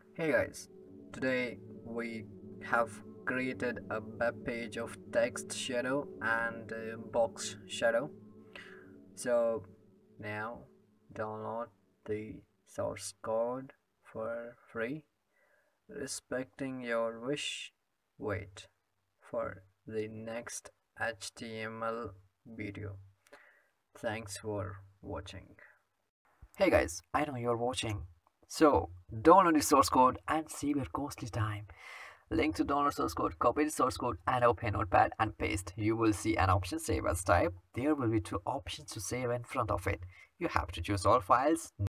Hey guys, today we have created a web page of text shadow and box shadow. So now download the source code for free. Respecting your wish, wait for the next HTML video. Thanks for watching. Hey guys, I know you're watching. So download the source code and save your costly time. Link to download source code, copy the source code and open Notepad and paste. You will see an option save as type. There will be two options to save in front of it. You have to choose all files.